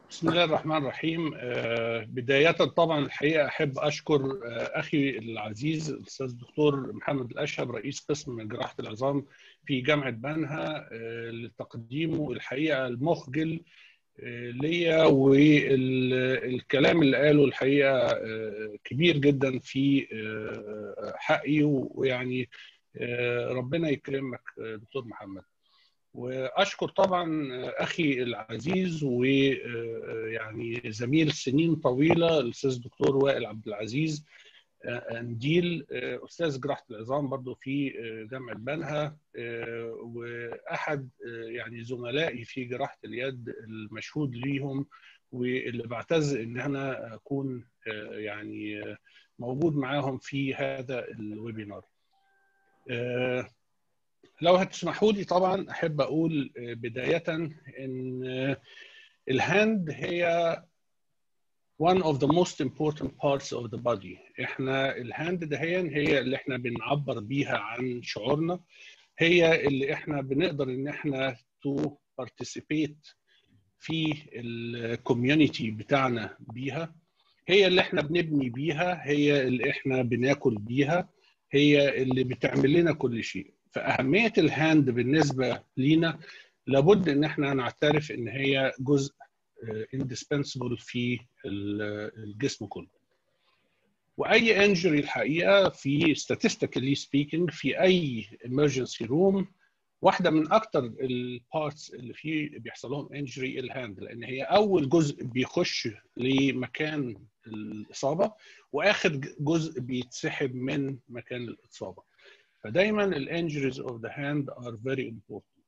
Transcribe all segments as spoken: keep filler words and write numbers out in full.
بسم الله الرحمن الرحيم. بداية طبعا الحقيقة أحب أشكر أخي العزيز الأستاذ الدكتور محمد الأشهب رئيس قسم جراحة العظام في جامعة بنها لتقديمه الحقيقة المخجل ليا، والكلام اللي قاله الحقيقة كبير جدا في حقي، ويعني ربنا يكرمك دكتور محمد. واشكر طبعا اخي العزيز ويعني زميل سنين طويله الاستاذ الدكتور وائل عبد العزيز انديل، استاذ جراحه العظام برضه في جامعه بنها، واحد يعني زملائي في جراحه اليد المشهود ليهم، واللي بعتز ان انا اكون يعني موجود معاهم في هذا الويبينار. لو هتسمحوا لي طبعا احب اقول بدايه ان الهاند هي one of the most important parts of the body. احنا الهاند ده هي هي اللي احنا بنعبر بيها عن شعورنا، هي اللي احنا بنقدر ان احنا to participate في الكوميونتي بتاعنا بيها، هي اللي احنا بنبني بيها، هي اللي احنا بناكل بيها، هي اللي بتعمل لنا كل شيء. فأهمية الهاند بالنسبة لينا لابد ان احنا نعترف ان هي جزء indispensable في الجسم كله. واي انجري الحقيقة في statistically speaking في اي emergency room، واحدة من اكتر البارتس اللي فيه بيحصل لهم انجري الهاند، لان هي اول جزء بيخش لمكان الاصابة واخر جزء بيتسحب من مكان الاصابة. فدايما الانجريز of the hand are very important.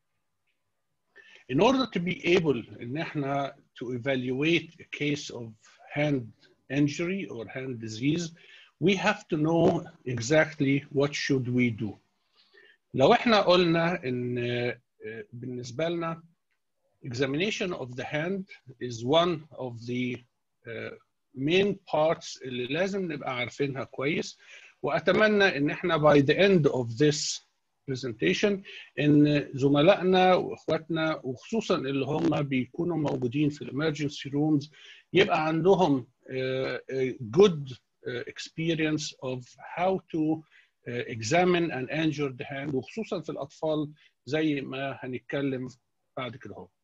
In order to be able ان احنا to evaluate a case of hand injury or hand disease, we have to know exactly what should we do. لو احنا قلنا ان بالنسبة لنا examination of the hand is one of the main parts اللي لازم نبقى عارفينها كويس، وأتمنى إن إحنا by the end of this presentation إن زملائنا وإخواتنا وخصوصا اللي هم بيكونوا موجودين في emergency rooms يبقى عندهم good experience of how to examine and injure the hand، وخصوصا في الأطفال زي ما هنتكلم بعد كده. هو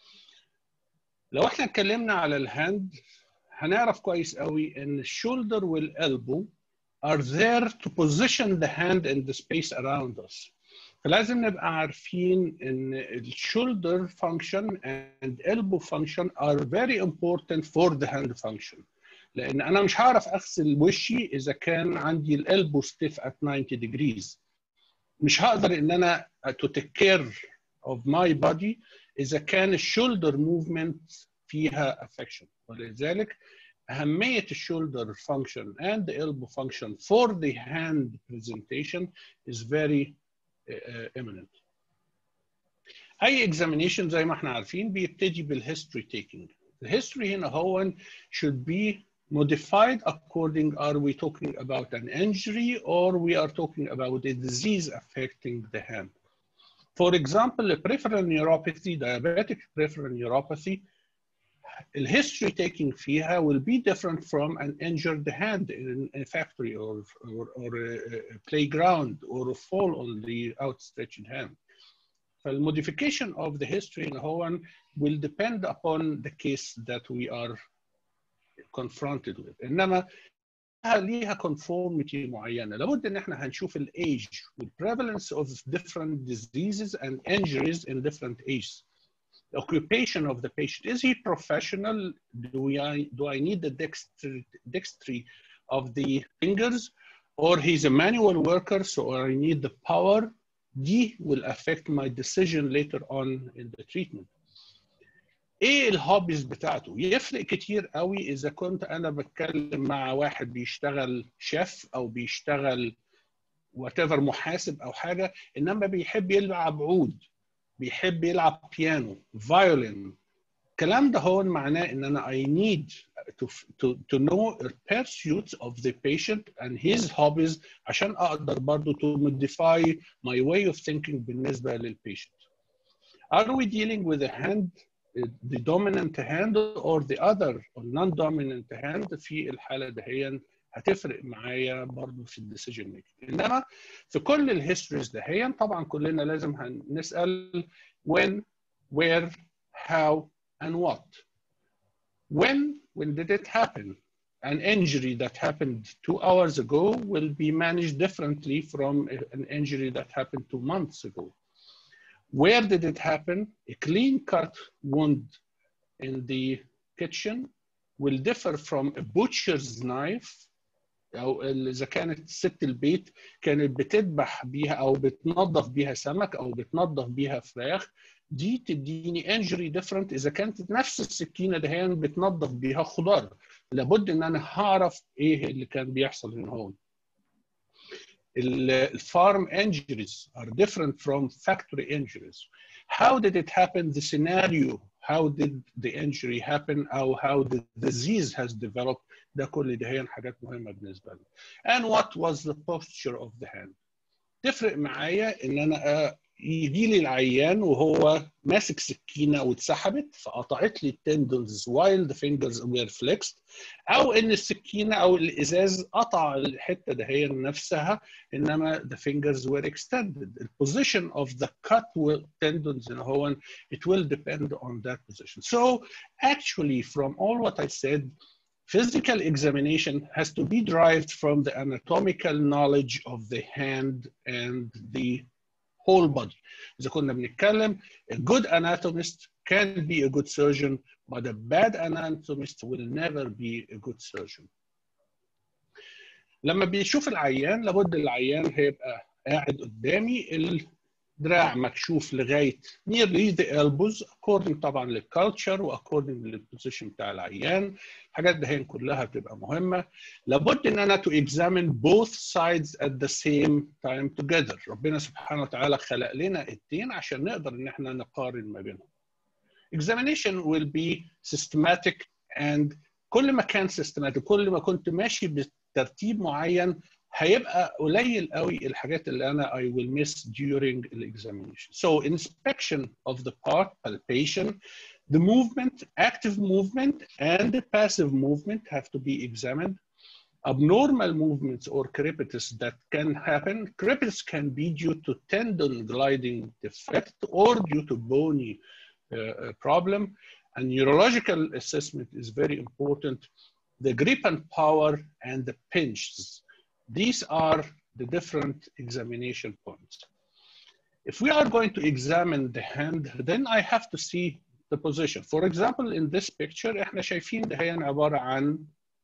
لو إحنا اتكلمنا على الهاند هنعرف كويس قوي إن الشولدر والقلبو are there to position the hand in the space around us. فلازم نبقى عارفين ان ال shoulder function and elbow function are very important for the hand function. لان انا مش هعرف اغسل وشي اذا كان عندي الالبو stiff at ninety degrees. مش هقدر ان انا to take care of my body اذا كان الشولدر movement فيها affection. ولذلك أهمية الشولدر function and the elbow function for the hand presentation is very uh, eminent. أي examination زي ما احنا عارفين بيبتدي بالhistory taking. The history هنا هو should be modified according, are we talking about an injury or we are talking about a disease affecting the hand. For example, peripheral neuropathy, diabetic peripheral neuropathy, the history taking فيها will be different from an injured hand in a factory or, or, or a playground or a fall on the outstretched hand. The modification of the history in هو will depend upon the case that we are confronted with. إنما ليها conformity معينة. لابد إن إحنا هنشوف ال age with prevalence of different diseases and injuries in different ages. The occupation of the patient. Is he professional? Do I, do I need the dexterity, dexterity of the fingers? Or he's a manual worker, so I need the power? D will affect my decision later on in the treatment. ايه الهوبيز بتاعته؟ يفرق كتير قوي اذا كنت انا بتكلم مع واحد بيشتغل شيف او بيشتغل whatever محاسب او حاجة، انما بيحب يلعب عود، بيحب يلعب بيانو، فايولين. الكلام ده هو معناه ان انا I need to, to, to know the pursuits of the patient and his hobbies عشان اقدر برضو to modify my way of thinking بالنسبة للpatient. Are we dealing with a hand the dominant hand or the other or non-dominant hand في الحالة دهيا هتفرق معايا برضه في الديسيجن ميكنج. انما في كل الهيستوريز دهيا طبعا كلنا لازم هنسال when, where, how and what. When, when did it happen? An injury that happened two hours ago will be managed differently from an injury that happened two months ago. Where did it happen? A clean cut wound in the kitchen will differ from a butcher's knife. أو إذا كانت ست البيت كانت بتذبح بيها أو بتنظف بيها سمك أو بتنظف بيها فراخ، دي تديني injury different إذا كانت نفس السكينة دهيا بتنظف بيها خضار. لابد إن أنا هعرف إيه اللي كان بيحصل هنا هون. الفارم injuries are different from factory injuries. How did it happen? The scenario. How did the injury happen? أو how the disease has developed. ده كل ده هي حاجات مهمة بالنسبة لي. And what was the posture of the hand? تفرق معايا إن أنا يجي لي العيان وهو ماسك سكينة واتسحبت فقطعت لي التندونز while the fingers were flexed، أو إن السكينة أو الإزاز قطع الحتة ده هي نفسها إنما the fingers were extended. The position of the cut tendons in هو it will depend on that position. So actually from all what I said, physical examination has to be derived from the anatomical knowledge of the hand and the whole body. إذا كنا بنتكلم a good anatomist can be a good surgeon, but a bad anatomist will never be a good surgeon. لما بيشوف العيان لابد العيان هيبقى قاعد قدامي الدراع مكشوف لغاية nearly the elbows according طبعا للكالتشر و according للبوزيشن بتاع العيان. الحاجات دي كلها بتبقى مهمة. لابد ان انا to examine both sides at the same time together. ربنا سبحانه وتعالى خلق لنا التين عشان نقدر ان احنا نقارن ما بينهم. Examination will be systematic and كل ما كان systematic كل ما كنت ماشي بترتيب معين هيبقى قليل قوي الحاجات اللي انا I will miss during the examination. So inspection of the part, palpation, the movement, active movement and the passive movement have to be examined. Abnormal movements or crepitus that can happen. Crepitus can be due to tendon gliding defect or due to bony uh, problem. And neurological assessment is very important. The grip and power and the pinches. These are the different examination points. If we are going to examine the hand, then I have to see the position. For example, in this picture, احنا شايفين ده هي عبارة عن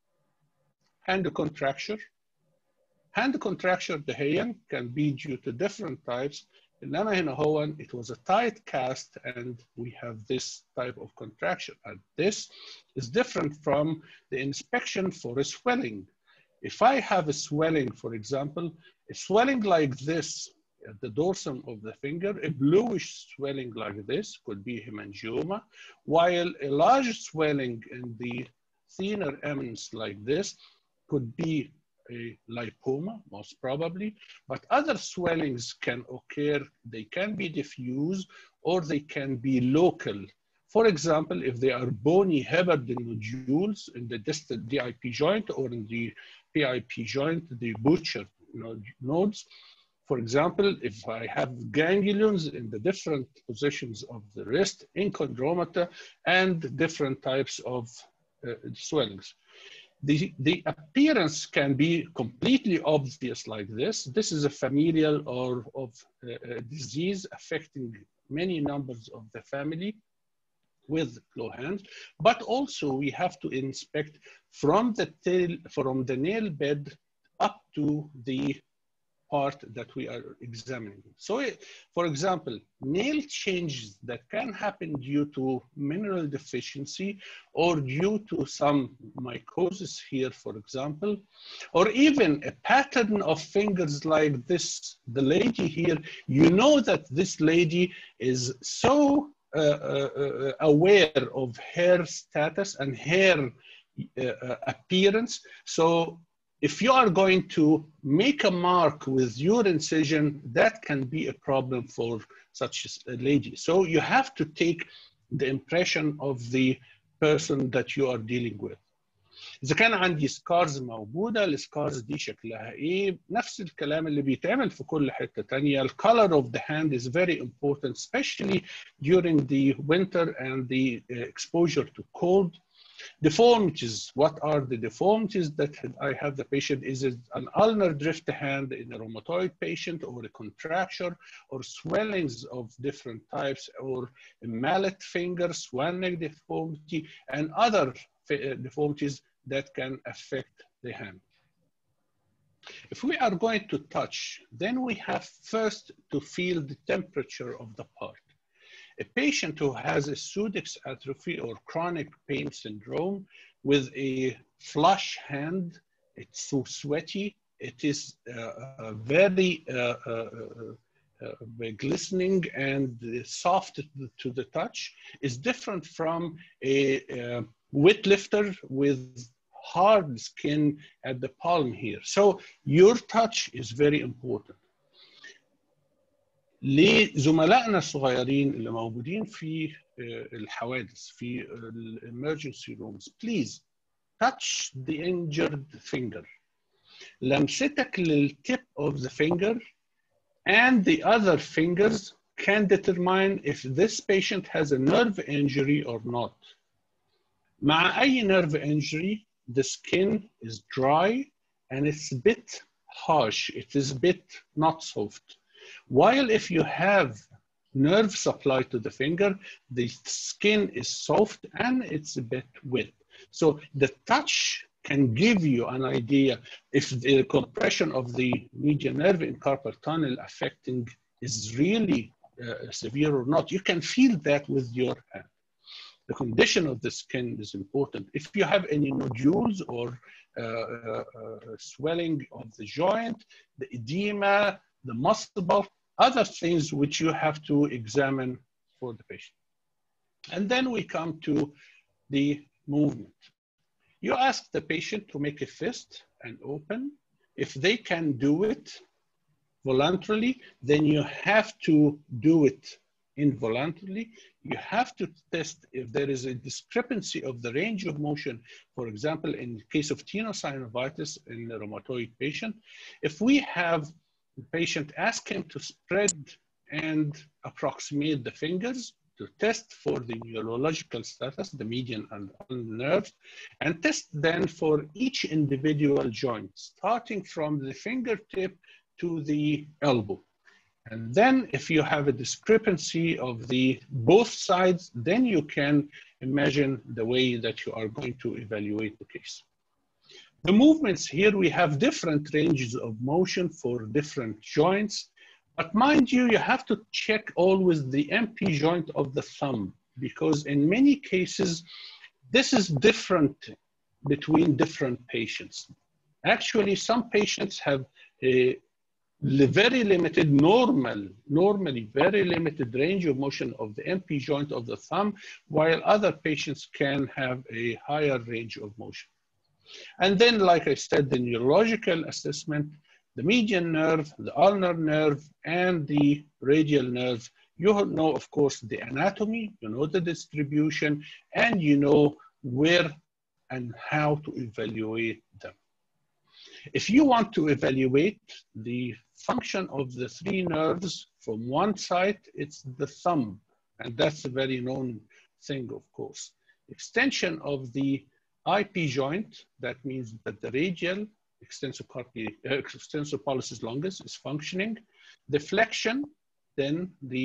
hand contracture. Hand contracture ده هي can be due to different types. إنما هنا هو it was a tight cast and we have this type of contraction. And this is different from the inspection for a swelling. If I have a swelling, for example, a swelling like this at the dorsum of the finger, a bluish swelling like this could be hemangioma, while a large swelling in the thinner ends like this could be a lipoma, most probably, but other swellings can occur, they can be diffuse or they can be local. For example, if they are bony Heberden nodules in the distal D I P joint or in the P I P joint, the Butcher nodes. For example, if I have ganglions in the different positions of the wrist, in chondromata, and different types of uh, swellings. The, the appearance can be completely obvious like this. This is a familial or of uh, a disease affecting many numbers of the family with claw hands, but also we have to inspect from the tail, from the nail bed up to the part that we are examining. So, for example, nail changes that can happen due to mineral deficiency or due to some mycosis here, for example, or even a pattern of fingers like this, the lady here, you know that this lady is so Uh, uh, aware of hair status and hair uh, appearance. So if you are going to make a mark with your incision, that can be a problem for such a lady. So you have to take the impression of the person that you are dealing with. إذا كان عندي سكارز موجودة، السكارز دي شكلها إيه؟ نفس الكلام اللي بيتعمل في كل حتة تانية. The color of the hand is very important, especially during the winter and the exposure to cold. Deformities, what are the deformities that I have the patient? Is it an ulnar drift hand in a rheumatoid patient, or a contracture, or swellings of different types, or a mallet finger, swan neck deformity, and other deformities that can affect the hand. If we are going to touch, then we have first to feel the temperature of the part. A patient who has a pseudex atrophy or chronic pain syndrome with a flush hand, it's so sweaty, it is uh, uh, very uh, uh, uh, glistening and soft to the touch, is different from a uh, wet lifter with hard skin at the palm here. So your touch is very important. لزملائنا الصغيرين اللي موجودين في الحوادث في emergency rooms, please touch the injured finger. لمستك للtip of the finger and the other fingers can determine if this patient has a nerve injury or not. مع أي nerve injury, the skin is dry and it's a bit harsh. It is a bit not soft. While if you have nerve supply to the finger, the skin is soft and it's a bit wet. So the touch can give you an idea if the compression of the median nerve in carpal tunnel affecting is really uh, severe or not. You can feel that with your hand. The condition of the skin is important. If you have any nodules or uh, uh, uh, swelling of the joint, the edema, the muscle bulk, other things which you have to examine for the patient. And then we come to the movement. You ask the patient to make a fist and open. If they can do it voluntarily, then you have to do it involuntarily. You have to test if there is a discrepancy of the range of motion. For example, in the case of tenosynovitis in a rheumatoid patient, if we have the patient, ask him to spread and approximate the fingers to test for the neurological status, the median and ulnar nerves, and test then for each individual joint, starting from the fingertip to the elbow. And then if you have a discrepancy of the both sides, then you can imagine the way that you are going to evaluate the case. The movements here, we have different ranges of motion for different joints, but mind you, you have to check always the M P joint of the thumb, because in many cases, this is different between different patients. Actually, some patients have a very limited, normal, normally very limited range of motion of the M P joint of the thumb, while other patients can have a higher range of motion. And then, like I said, the neurological assessment, the median nerve, the ulnar nerve, and the radial nerve. You know, of course, the anatomy, you know the distribution, and you know where and how to evaluate them. If you want to evaluate the function of the three nerves from one side, it's the thumb, and that's a very known thing, of course. Extension of the I P joint, that means that the radial extensor uh, extensor pollicis longus is functioning. The flexion, then the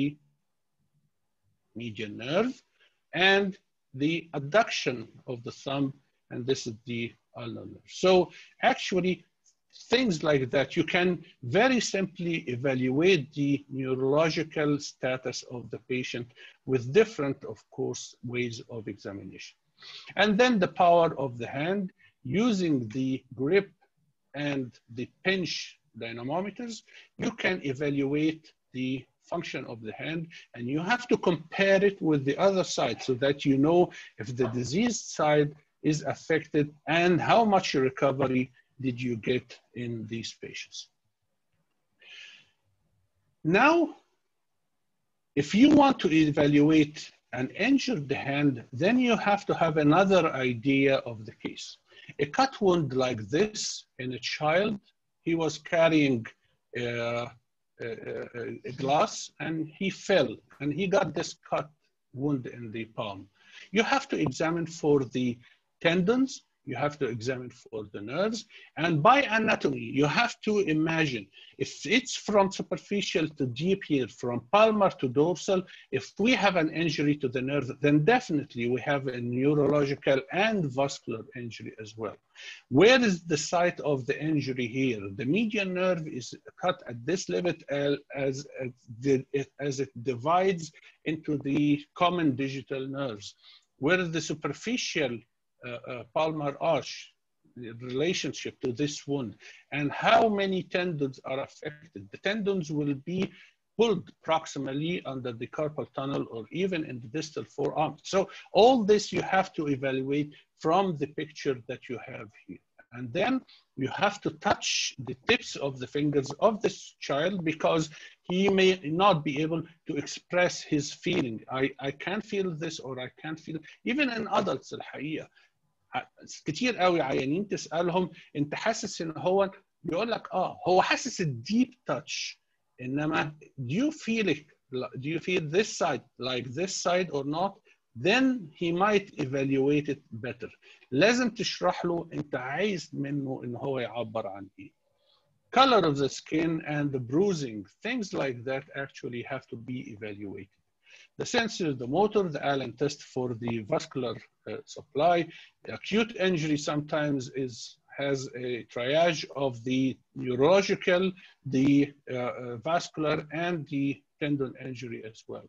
median nerve, and the adduction of the thumb, and this is the ulnar nerve. So actually, things like that, you can very simply evaluate the neurological status of the patient with different, of course, ways of examination. And then the power of the hand, using the grip and the pinch dynamometers, you can evaluate the function of the hand, and you have to compare it with the other side so that you know if the diseased side is affected and how much recovery did you get in these patients. Now, if you want to evaluate an injured hand, then you have to have another idea of the case. A cut wound like this in a child, he was carrying uh, a, a glass and he fell and he got this cut wound in the palm. You have to examine for the tendons, you have to examine for the nerves, and by anatomy, you have to imagine if it's from superficial to deep here, from palmar to dorsal, if we have an injury to the nerve, then definitely we have a neurological and vascular injury as well. Where is the site of the injury here? The median nerve is cut at this level as, as it divides into the common digital nerves. Where is the superficial Uh, uh, palmar arch, the relationship to this wound, and how many tendons are affected. The tendons will be pulled proximally under the carpal tunnel or even in the distal forearm. So all this you have to evaluate from the picture that you have here. And then you have to touch the tips of the fingers of this child because he may not be able to express his feeling. I, I can't feel this or I can't feel, even in adults الحقيقة. كتير قوي عيانين تسألهم انت حاسس ان هو يقول لك اه هو حاسس الديب تاتش انما do you feel it do you feel this side like this side or not, then he might evaluate it better. لازم تشرح له انت عايز منه ان هو يعبر عن ايه. Color of the skin and the bruising, things like that actually have to be evaluated. The sensor, the motor, the Allen test for the vascular uh, supply. Acute injury sometimes is, has a triage of the neurological, the uh, uh, vascular, and the tendon injury as well.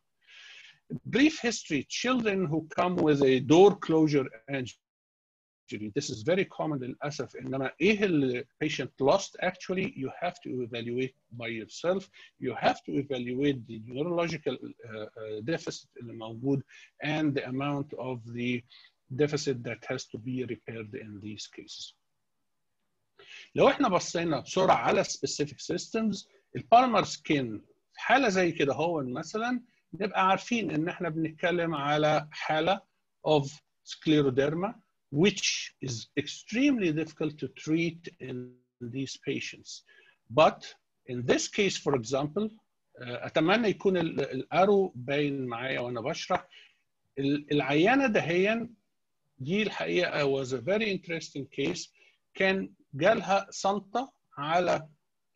Brief history, children who come with a door closure injury. This is very common للأسف. إنما إيه the patient lost actually, you have to evaluate by yourself. You have to evaluate the neurological uh, uh, deficit اللي موجود and the amount of the deficit that has to be repaired in these cases. لو احنا بصينا بسرعة على specific systems, البالمر سكين في حالة زي كده هو مثلا نبقى عارفين إن احنا بنتكلم على حالة of scleroderma, which is extremely difficult to treat in these patients. But in this case, for example, أتمنى يكون الأرو باين معايا وأنا بشرح. العيانة دهيا دي الحقيقة was a very interesting case. كان جالها صنطة على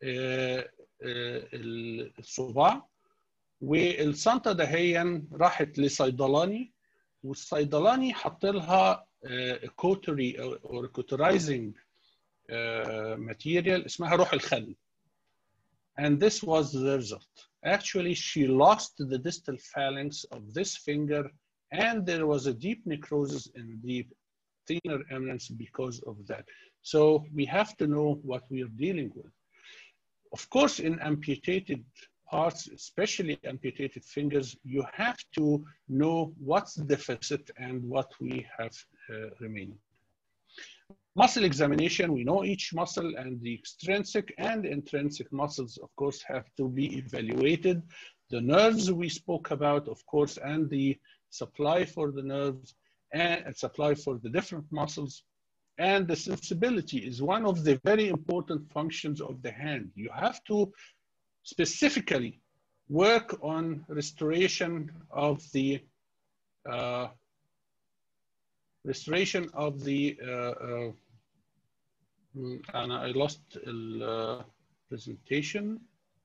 الصباع والصنطة دهيا راحت لصيدلاني والصيدلاني حط لها كوتري or cauterizing material اسمها روح الخل. And this was the result. Actually, she lost the distal phalanx of this finger and there was a deep necrosis in the thenar eminence because of that. So we have to know what we are dealing with. Of course, in amputated parts, especially amputated fingers, you have to know what's the deficit and what we have uh, remaining. Muscle examination, we know each muscle and the extrinsic and intrinsic muscles, of course, have to be evaluated. The nerves we spoke about, of course, and the supply for the nerves and supply for the different muscles. And the sensibility is one of the very important functions of the hand. You have to specifically work on restoration of the uh, restoration of the uh, uh, and I lost the presentation.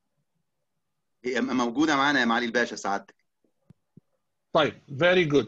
موجودة معنا يا معالي الباشا سعادتك. طيب, very good.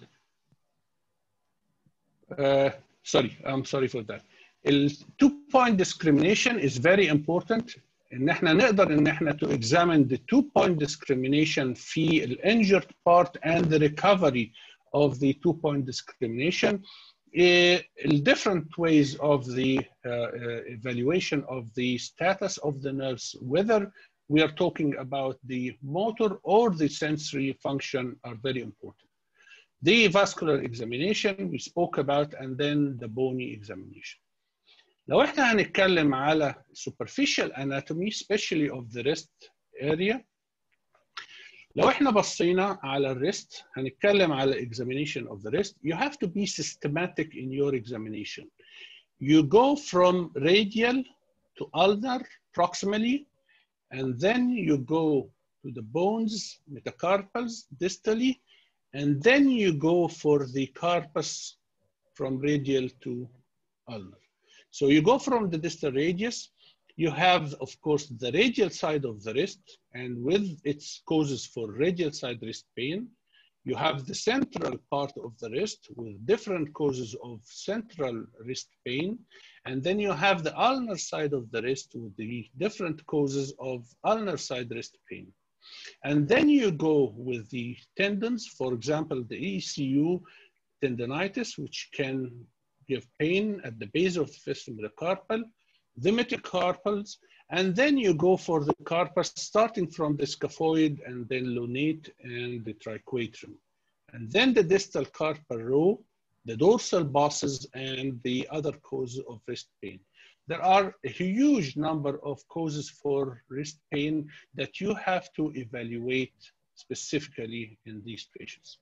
Uh, sorry, I'm sorry for that. The two-point discrimination is very important. إن إحنا نقدر إن إحنا to examine the two-point discrimination في the injured part and the recovery of the two-point discrimination. Uh, different ways of the uh, uh, evaluation of the status of the nerves, whether we are talking about the motor or the sensory function, are very important. The vascular examination we spoke about, and then the bony examination. لو احنا هنتكلم على superficial anatomy, especially of the wrist area, لو احنا بصينا على الريست هنتكلم على examination of the wrist. You have to be systematic in your examination. You go from radial to ulnar proximally, and then you go to the bones, metacarpals, distally, and then you go for the carpus from radial to ulnar. So you go from the distal radius. You have, of course, the radial side of the wrist, and with its causes for radial side wrist pain. You have the central part of the wrist with different causes of central wrist pain. And then you have the ulnar side of the wrist with the different causes of ulnar side wrist pain. And then you go with the tendons, for example, the E C U tendonitis, which can give pain at the base of the fifth metacarpal, the metacarpals, and then you go for the carpus starting from the scaphoid and then lunate and the triquetrum. And then the distal carpal row, the dorsal bosses, and the other causes of wrist pain. There are a huge number of causes for wrist pain that you have to evaluate specifically in these patients.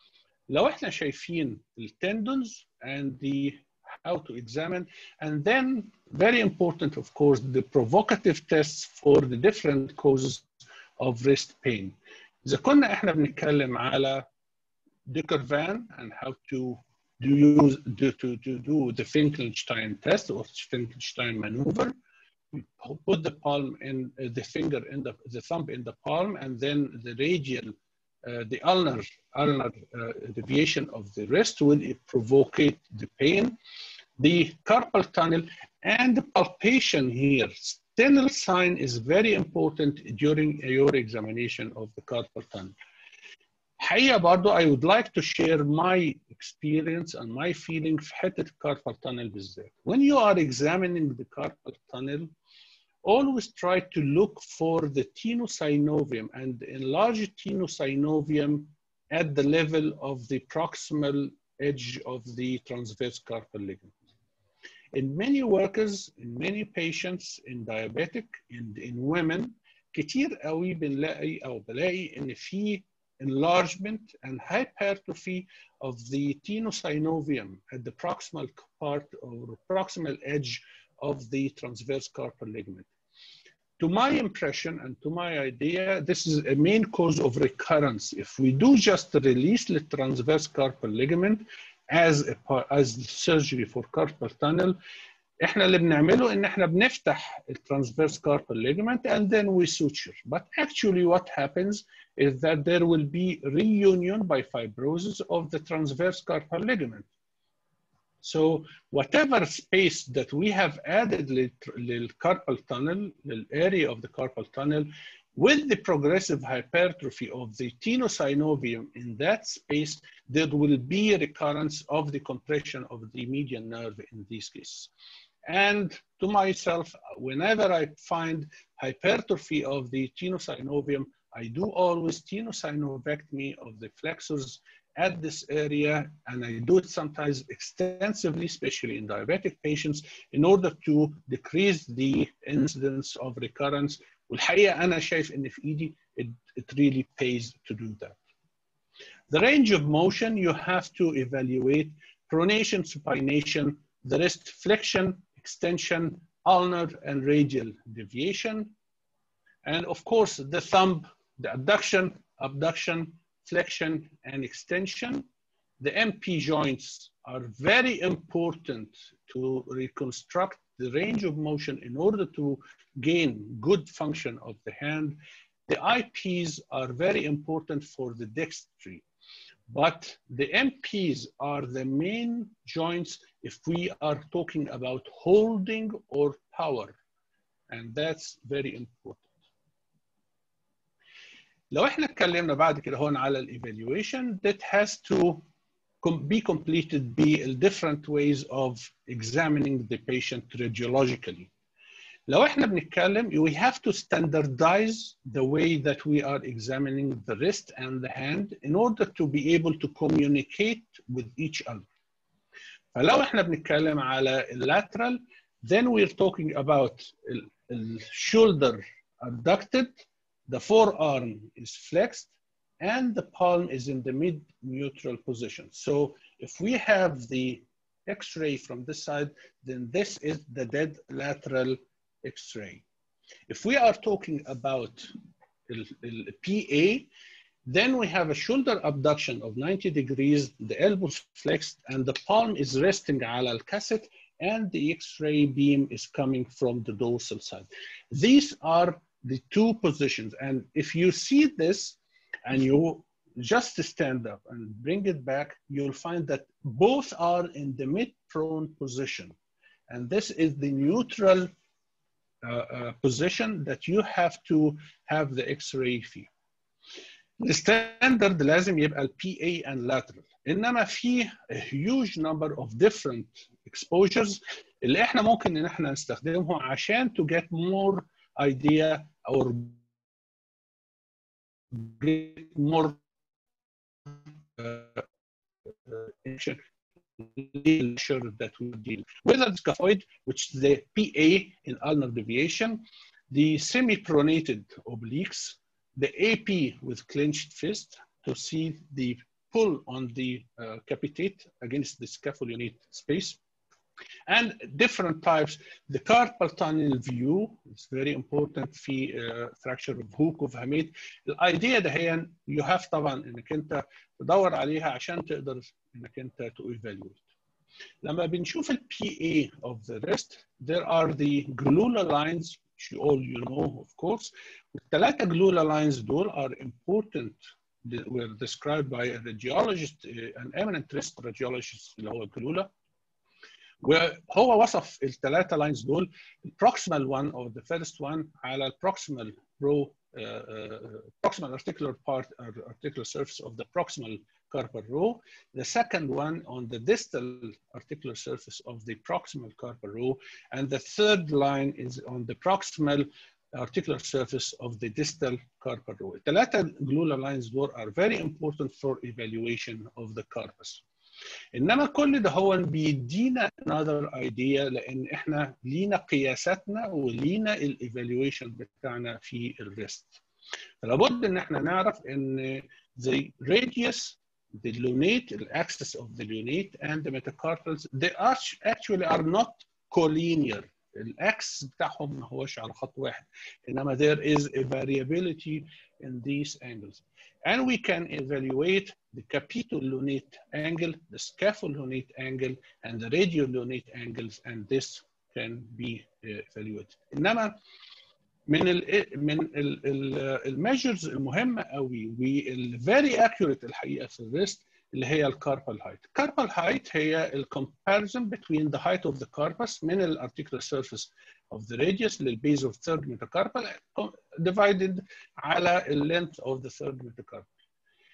لو احنا شايفين التendons and the how to examine, and then very important, of course, the provocative tests for the different causes of wrist pain. إذا كنا احنا بنتكلم على Dicker-Van and how to do use do, to, to do the Finkelstein test or Finkelstein maneuver. We put the palm in uh, the finger in the the thumb in the palm, and then the radial, uh, the ulnar ulnar uh, deviation of the wrist will provoke the pain. The carpal tunnel and the palpation here. Sternal sign is very important during your examination of the carpal tunnel. حقيقة برضو I would like to share my experience and my feeling في حتة carpal tunnel بالذات. When you are examining the carpal tunnel, always try to look for the tenosynovium and enlarge tenosynovium at the level of the proximal edge of the transverse carpal ligament. In many workers, in many patients, in diabetic, and in women, كتير قوي بنلاقي أو بلاقي إن في enlargement and hypertrophy of the tenosynovium at the proximal part or proximal edge of the transverse carpal ligament. To my impression and to my idea, this is a main cause of recurrence. If we do just release the transverse carpal ligament as a as surgery for carpal tunnel, احنا اللي بنعمله ان احنا بنفتح the transverse carpal ligament and then we suture. But actually what happens is that there will be reunion by fibrosis of the transverse carpal ligament. So whatever space that we have added to the carpal tunnel, the area of the carpal tunnel, with the progressive hypertrophy of the tenosynovium in that space, there will be a recurrence of the compression of the median nerve in these cases. And to myself, whenever I find hypertrophy of the tenosynovium, I do always tenosynovectomy of the flexors at this area, and I do it sometimes extensively, especially in diabetic patients, in order to decrease the incidence of recurrence. والحقيقة أنا شايف إن في إيدي it, it really pays to do that. The range of motion, you have to evaluate pronation, supination, the wrist flexion, extension, ulnar and radial deviation, and of course the thumb, the adduction, abduction, flexion, and extension. The M P joints are very important to reconstruct the range of motion in order to gain good function of the hand. The I Ps are very important for the dexterity, but the M Ps are the main joints if we are talking about holding or power, and that's very important. لو احنا اتكلمنا بعد كده هون على الايفالويشن that has to be completed by different ways of examining the patient radiologically. لو احنا بنتكلم, we have to standardize the way that we are examining the wrist and the hand in order to be able to communicate with each other. فلو احنا بنتكلم على lateral, then we're talking about the shoulder abducted, the forearm is flexed, and the palm is in the mid-neutral position. So if we have the X-ray from this side, then this is the dead lateral X-ray. If we are talking about the P A, then we have a shoulder abduction of ninety degrees, the elbow flexed, and the palm is resting على الكاسيت, and the X-ray beam is coming from the dorsal side. These are the two positions, and if you see this and you just stand up and bring it back, you'll find that both are in the mid-prone position, and this is the neutral uh, uh, position that you have to have the X-ray fee. الستاندرد لازم يبقى ال P A and lateral، انما في a huge number of different exposures اللي احنا ممكن ان احنا نستخدمهم عشان to get more idea or get more uh, uh, that we deal whether the scaphoid, which is the P A in ulnar deviation, the semi-pronated obliques, the A P with clenched fist to see the pull on the uh, capitate against the scapholunate space, and different types. The carpal tunnel view is very important في uh, fracture of hook of hamate. الidea ده هي you have طبعا انك انت تدور عليها عشان تقدر انك انت to evaluate. لما بنشوف ال P A of the wrist, there are the glula lines, which you all you know of course. الثلاثة glula lines دول are important. They were described by a radiologist, an eminent wrist radiologist اللي هو glula. وهو وصف الثلاثة lines دول proximal one or the first one على proximal row, uh, uh, proximal articular part or articular surface of the proximal carpal row. The second one on the distal articular surface of the proximal carpal row, and the third line is on the proximal articular surface of the distal carpal row. الثلاثة glula lines دول are very important for evaluation of the corpus. انما كل ده هو بيدينا another idea لان احنا لينا قياساتنا ولينا الايفالويشن بتاعنا في الريست. فلابد ان احنا نعرف ان the radius, the lunate, the axis of the lunate and the metacarpals, they are actually are not collinear. الاكس بتاعهم ما هوش على خط واحد، انما there is a variability in these angles. And we can evaluate the capitolunate angle, the scapholunate angle, and the radiolunate angles, and this can be evaluated. إنما من ال من الميجرز المهمة قوي وال very accurate الحقيقة في الريست اللي هي الكاربال هايت. الكاربال هايت هي ال comparison between the height of the corpus من ال articular surface of the radius لل base of third metacarpal divided على ال length of the third metacarpal.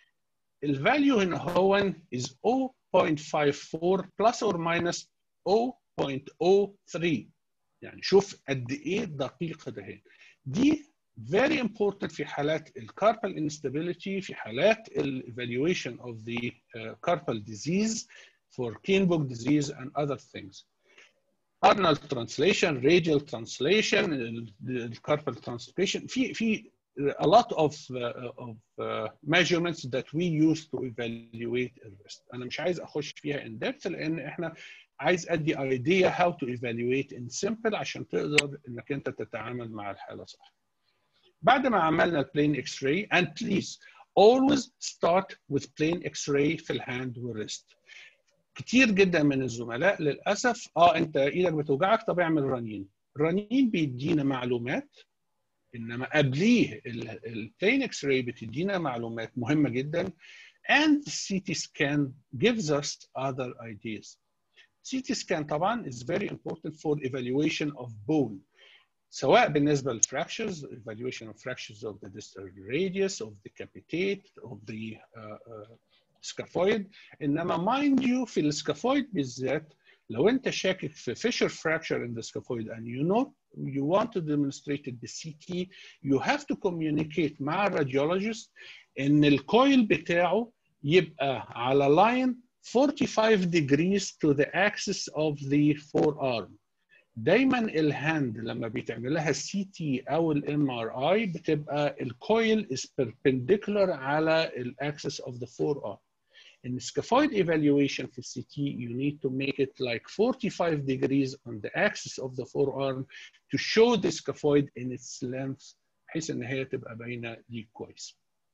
ال value هنا هو is zero point five four plus or minus zero point zero three. يعني شوف قد ايه دقيقة ده. دي very important في حالات ال carpal instability، في حالات ال evaluation of the uh, carpal disease for Kienbock disease and other things. Arnold translation, radial translation, the carpal translation. في في a lot of uh, of uh, measurements that we use to evaluate the wrist. أنا مش عايز أخش فيها in depth لأن إحنا عايز أدي idea how to evaluate in simple عشان تقدر إنك أنت تتعامل مع الحالة صح. بعد ما عملنا plain X-ray, and please always start with plain X-ray في الهاند والريست. كتير جدا من الزملاء للأسف اه أنت إيدك بتوجعك طب اعمل رنين. الرنين بيدينا معلومات، إنما قبليه البلين X-ray بتدينا معلومات مهمة جدا. And the C T scan gives us other ideas. C T scan طبعا is very important for evaluation of bone. سواء بالنسبة للفراكشرز, evaluation of fractures of the distal radius, of the capitate, of the uh, uh, scaphoid. إنما mind you في السكافويد بالذات لو أنت شاكك في fissure fracture in the scaphoid and you know you want to demonstrate it the C T, you have to communicate مع الراديولوجيست إن الكويل بتاعه يبقى على line forty-five degrees to the axis of the forearm. دايما الهاند لما بيتعمل لها السي تي او الام ار اي بتبقى الكويل is perpendicular على الاكسس of the forearm. In scaphoid evaluation في السي تي you need to make it like forty-five degrees on the axis of the forearm to show the scaphoid in its length بحيث ان هي تبقى باينه ليك كويس.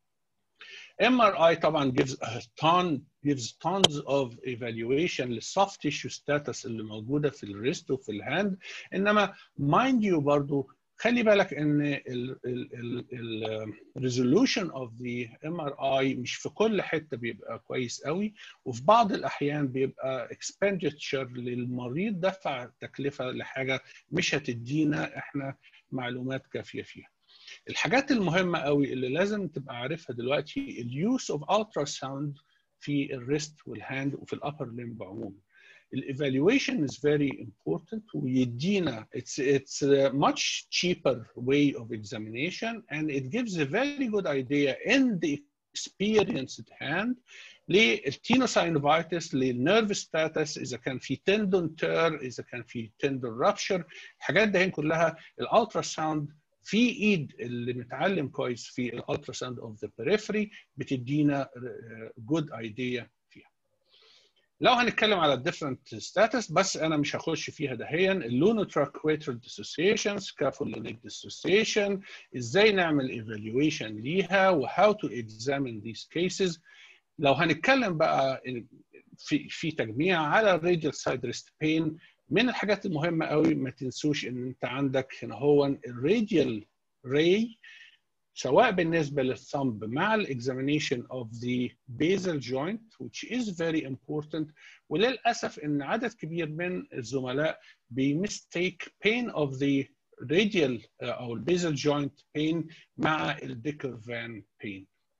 إم آر آي طبعا gives a ton gives tons of evaluation للsoft tissue status اللي موجوده في الريست وفي الهاند، انما mind you برضو خلي بالك ان ال ال ال resolution of the إم آر آي مش في كل حته بيبقى كويس قوي، وفي بعض الاحيان بيبقى expenditure للمريض دفع تكلفه لحاجه مش هتدينا احنا معلومات كافيه فيها. الحاجات المهمه قوي اللي لازم تبقى عارفها دلوقتي اليوز اوف الترا ساوند في الريست والهاند وفي الابر ليمب عموما. الايفالويشن is very important ويدينا it's it's a much cheaper way of examination and it gives a very good idea in the experienced hand للتينوساينوفايتس للنيرف ستاتس اذا كان في تندون تير اذا كان في تندون رابشر. الحاجات دي كلها الالترا ساوند في ايد اللي متعلم كويس في الالترا ساوند اوف ذا بريفري بتدينا جود ايديا فيها. لو هنتكلم على الديفرنت ستاتس بس انا مش هخش فيها دهيا، اللونوتراكويترال ديسوسيشن، سكافولينيك ديسوسيشن، ازاي نعمل ايفالويشن ليها وهاو تو اكزامين ذيس كيسز. لو هنتكلم بقى في في تجميع على الراديال سايد ريست بين، من الحاجات المهمه قوي ما تنسوش ان انت عندك هنا هو الراديال راي سواء بالنسبه للثumb مع الاكزامينيشن of the basal joint which is very important. وللاسف ان عدد كبير من الزملاء بيمستيك pain of the radial او البيزل joint pain مع الديكر فان pain.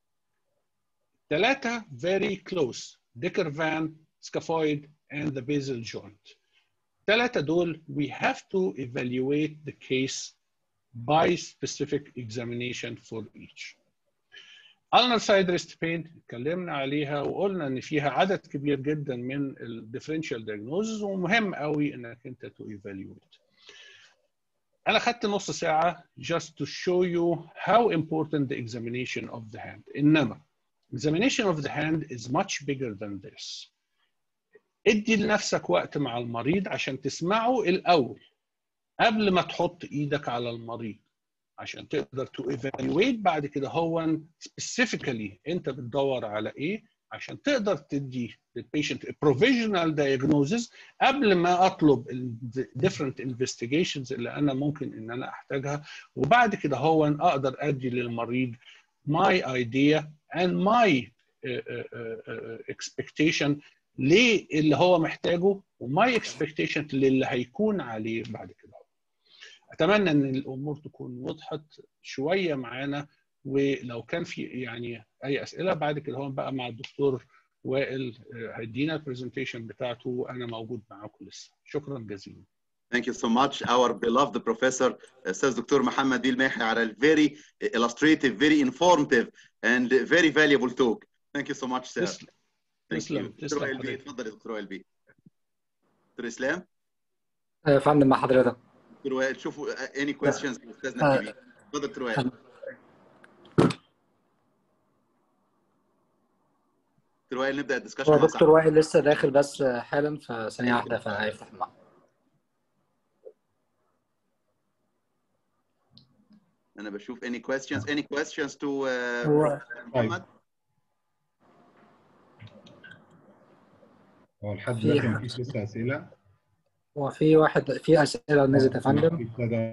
ثلاثه very close ديكر فان scaphoid and the basal joint. ثلاثه دول we have to evaluate the case by specific examination for each. ulnar side wrist pain اتكلمنا عليها وقلنا ان فيها عدد كبير جدا من ال differential diagnosis ومهم قوي انك انت to evaluate. انا خدت نص ساعه just to show you how important the examination of the hand. انما examination of the hand is much bigger than this. ادي لنفسك وقت مع المريض عشان تسمعه الاول قبل ما تحط ايدك على المريض عشان تقدر تو ايفالويت بعد كده هو specifically انت بتدور على ايه عشان تقدر تدي للبيشنت provisional diagnosis قبل ما اطلب ال different investigations اللي انا ممكن ان انا احتاجها، وبعد كده هو اقدر ادي للمريض my idea and my uh, uh, uh, expectation ليه اللي هو محتاجه وماي اكسبكتيشن للي هيكون عليه بعد كده. اتمنى ان الامور تكون وضحت شويه معانا، ولو كان في يعني اي اسئله بعد كده هون بقى مع الدكتور وائل هيدينا البرزنتيشن بتاعته وانا موجود معاكم لسه. شكرا جزيلا. Thank you so much our beloved professor استاذ دكتور محمد ديل ماحي على ال very illustrative, very informative and very valuable talk. Thank you so much sir. تسلم. تسلم. دكتور وائل بيه اتفضل يا دكتور وائل بيه. دكتور اسلام. يا فندم مع حضرتك. دكتور وائل شوفوا any questions استاذنا الكبير. اتفضل دكتور وائل. دكتور وائل نبدا الدسكشن مع دكتور وائل لسه داخل بس حالا فثانيه واحده فهيفتح المعرض. انا بشوف any questions any questions to uh, محمد. هو لحد دلوقتي مفيش لسه اسئله؟ هو في واحد في اسئله نزلت يا فندم.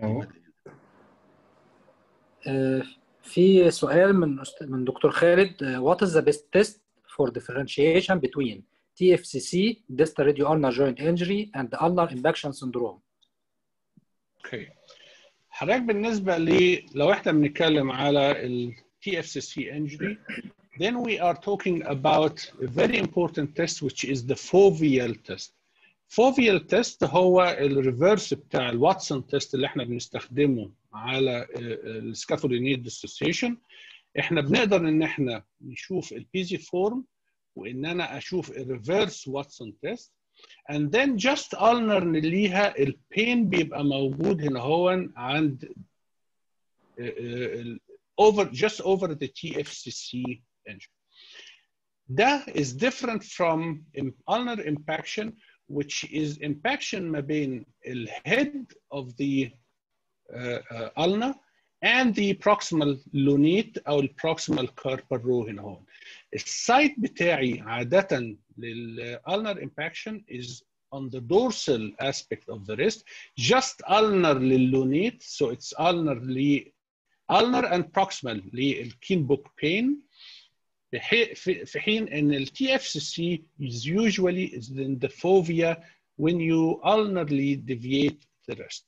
في سؤال من من دكتور خالد what is the best test for differentiation between تي إف سي سي distal radio ulnar joint injury and the ulnar impaction syndrome. اوكي حضرتك بالنسبه لي لو احنا بنتكلم على ال تي إف سي سي injury then we are talking about a very important test which is the foveal test. foveal test هو الريفرس بتاع الواتسون تيست اللي احنا بنستخدمه على السكافولينيت ديسوسيشن. احنا بنقدر ان احنا نشوف البيزي فورم وان انا اشوف الريفرس واتسون تيست and then just ulnar ليها البين بيبقى موجود هنا هو عند uh, uh, over just over the T F C C injury. That is different from ulnar impaction, which is impaction ما بين the head of the uh, uh, ulna and the proximal lunate أو proximal carpal row هنا هون. السايت بتاعي عادة للulnar impaction is on the dorsal aspect of the wrist, just ulnar للunate, so it's ulnar ل ulnar and proximal للkinbook pain. في حين ان ال T F C C is usually is in the fovea when you ulnarly deviate the wrist.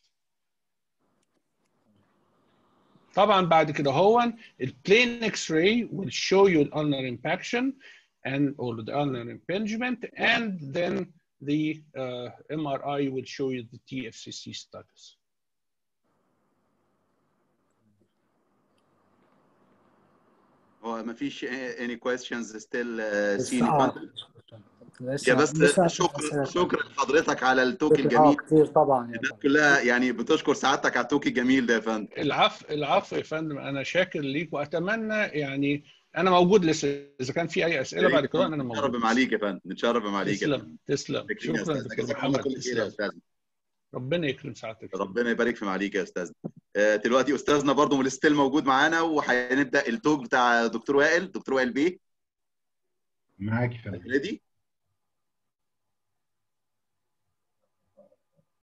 طبعا بعد كده هو ال plain X-ray will show you the ulnar impaction and or the ulnar impingement, and then the uh, M R I will show you the T F C C status. هو ما فيش any questions still uh, seen آه. يا بس شكرا شكرا لحضرتك على التوك الجميل. كتير طبعا الناس كلها يعني بتشكر سعادتك على التوك الجميل ده يا فندم. العفو العفو يا فندم، انا شاكر ليك واتمنى يعني انا موجود لسه اذا كان في اي اسئله بعد كده انا موجود. نتشرف معاليك يا فندم، نتشرف معاليك. تسلم تسلم شكرا دكتور محمد. تسلم. ربنا يكرم سعادتك. ربنا يبارك في معاليك يا استاذنا. دلوقتي استاذنا برضو من الستيل موجود معانا وهنبدا التوك بتاع دكتور وائل. دكتور وائل بيه معاك يا فندم. ريدي؟